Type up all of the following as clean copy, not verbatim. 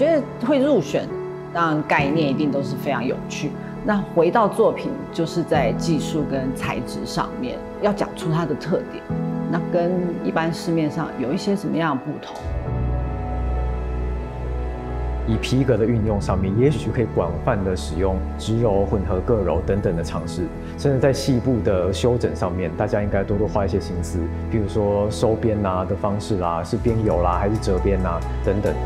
觉得会入选，当然概念一定都是非常有趣。那回到作品，就是在技术跟材质上面要讲出它的特点，那跟一般市面上有一些什么样的不同？ 以皮革的运用上面，也许可以广泛的使用直柔、混合铬柔等等的尝试，甚至在细部的修整上面，大家应该多多花一些心思，比如说收边的方式啦，是边油啦还是折边等等。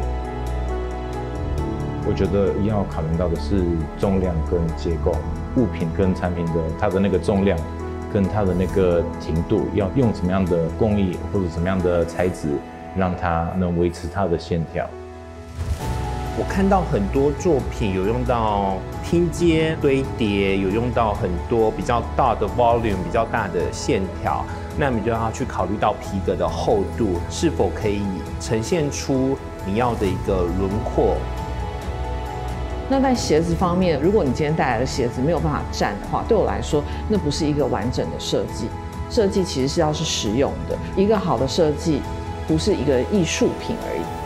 我觉得一样要考虑到的是重量跟结构，物品跟产品的它的那个重量跟它的那个挺度，要用什么样的工艺或者什么样的材质，让它能维持它的线条。 我看到很多作品有用到拼接堆叠，有用到很多比较大的 volume、比较大的线条，那你就要去考虑到皮革的厚度是否可以呈现出你要的一个轮廓。 那在鞋子方面，如果你今天带来的鞋子没有办法站的话，对我来说，那不是一个完整的设计。设计其实是要是实用的，一个好的设计不是一个艺术品而已。